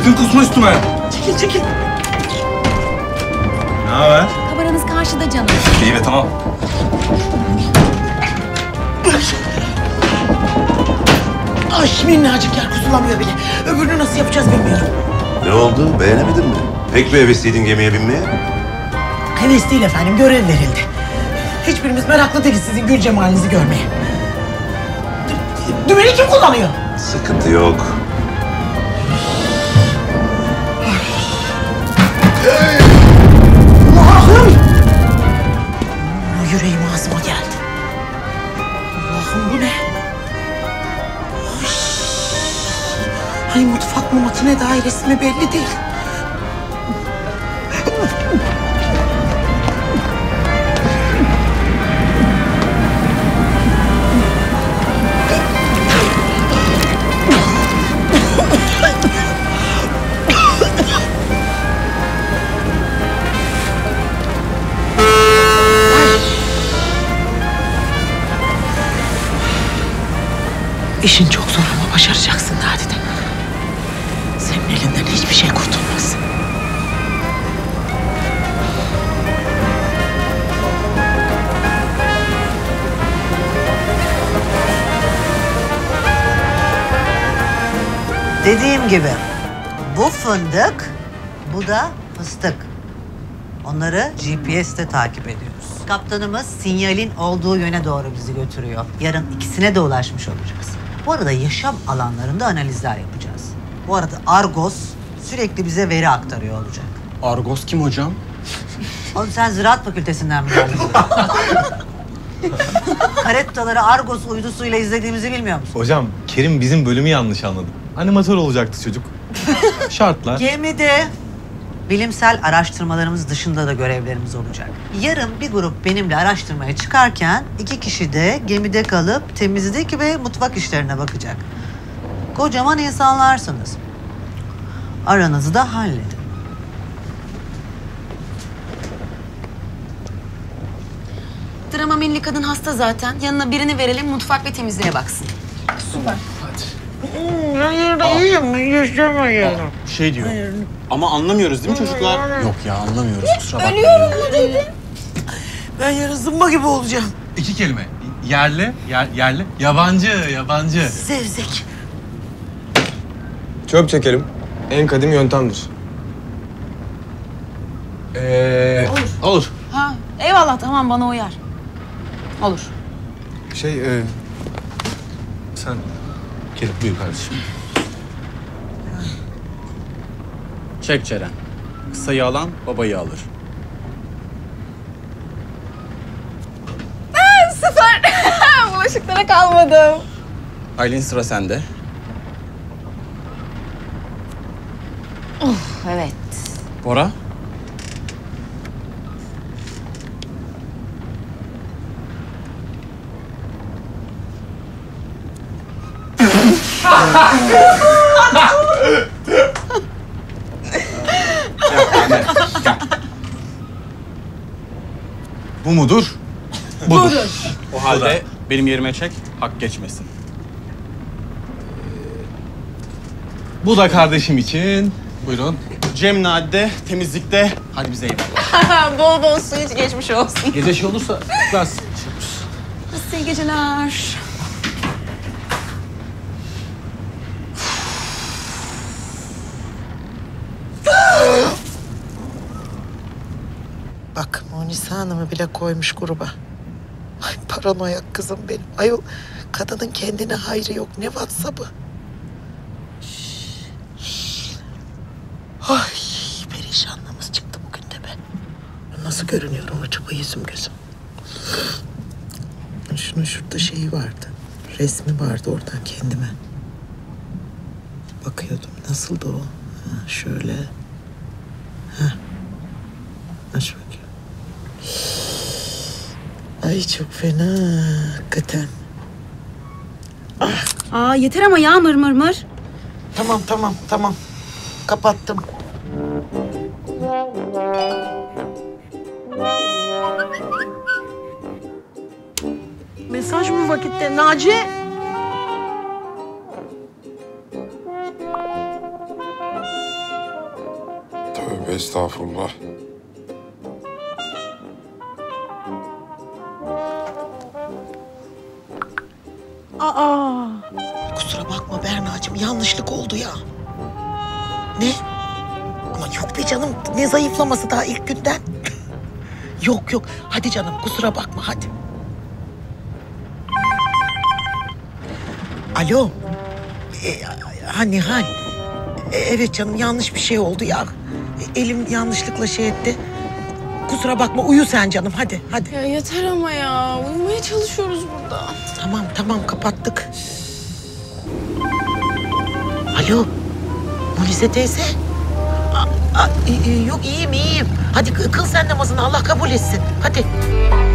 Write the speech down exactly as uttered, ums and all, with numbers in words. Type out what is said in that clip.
Sakın kusma üstüme. Çekil çekil. Ne haber? Kameranız karşıda canım. İyi be tamam. Ay minnacık yer kusulamıyor bile. Öbürünü nasıl yapacağız bilmiyorum. Ne oldu? Beğenemedin mi? Pek bir hevesliydin gemiye binmeye. Heves değil efendim, görev verildi. Hiçbirimiz meraklı değiliz sizin gül cemalinizi görmeye. Dü- Dümeni kim kullanıyor? Sıkıntı yok. Allah'ım! Yüreğim ağzıma geldi. Allah'ım bu ne? Ay, ay mutfak mı makine dairesi mi belli değil. İşin çok zor ama başaracaksın Nadide. Senin elinden hiçbir şey kurtulmaz. Dediğim gibi bu fındık, bu da fıstık. Onları G P S'te takip ediyoruz. Kaptanımız sinyalin olduğu yöne doğru bizi götürüyor. Yarın ikisine de ulaşmış olacağız. Bu arada yaşam alanlarında analizler yapacağız. Bu arada Argos sürekli bize veri aktarıyor olacak. Argos kim hocam? Oğlum sen Ziraat Fakültesinden mi geldin? Karettaları Argos uydusuyla izlediğimizi bilmiyor musun? Hocam Kerim bizim bölümü yanlış anladı. Animatör olacaktı çocuk. Şartlar. Gemide bilimsel araştırmalarımız dışında da görevlerimiz olacak. Yarın bir grup benimle araştırmaya çıkarken iki kişi de gemide kalıp temizlik ve mutfak işlerine bakacak. Kocaman insanlarsınız. Aranızı da halledin. Drama milli kadın hasta zaten. Yanına birini verelim mutfak ve temizliğe baksın. Hayır iyiyim, yaşamayalım. Şey diyor. Ama anlamıyoruz değil mi çocuklar? Yok ya anlamıyoruz kusura bakmayın. Ölüyorum mu dedi? Ben yarın zımba gibi olacağım. İki kelime. Yerli, yer, yerli. Yabancı, yabancı. Zevzek. Çöp çekelim. En kadim yöntemdir. Ee, Olur. Ha, eyvallah tamam bana uyar. Olur. şey, e, Sen Kerim buyur kardeşim. Çek Ceren. Kısayı alan babayı alır. Süper. Bulaşıklara kalmadım. Aylin sıra sende. Evet. Bora. Bu mudur? Budur. O halde benim yerime çek, hak geçmesin. Bu da kardeşim için. Buyurun. Cem Nadide temizlikte. Hadi bize eyvallah. Bol bol su iç geçmiş olsun. Gece şey olursa biraz. İyi geceler. Bak Munisa Hanım'ı bile koymuş gruba. Ay paranoyak kızım benim. Ayol kadının kendine hayrı yok. Ne WhatsApp'ı? Ay perişanlığımız çıktı bugün de be. Nasıl görünüyorum acaba yüzüm gözüm? Şunun şurada şeyi vardı. Resmi vardı oradan kendime. Bakıyordum. Nasıldı o? Ha, şöyle. Ha. Aç bakayım. Ay çok fena hakikaten. Aa yeter ama ya mır mır mır. Tamam tamam tamam. Kapattım. Mesaj bu vakitte Naci. estağfurullah. Aa. Kusura bakma Berna'cığım, yanlışlık oldu ya. Ne? Ama yok be canım, ne zayıflaması daha ilk günden. Yok yok, hadi canım kusura bakma hadi. Alo. Ee, ha Nihal. Ee, evet canım, yanlış bir şey oldu ya. Ee, elim yanlışlıkla şey etti. Kusura bakma, uyu sen canım, hadi hadi. Ya yeter ama ya. Uyumaya çalışıyoruz burada. Tamam tamam, kapattık. Alo. Mulize teyze. Aa, aa, e, e, yok iyiyim iyiyim. Hadi kı- kıl sen namazını, Allah kabul etsin. Hadi.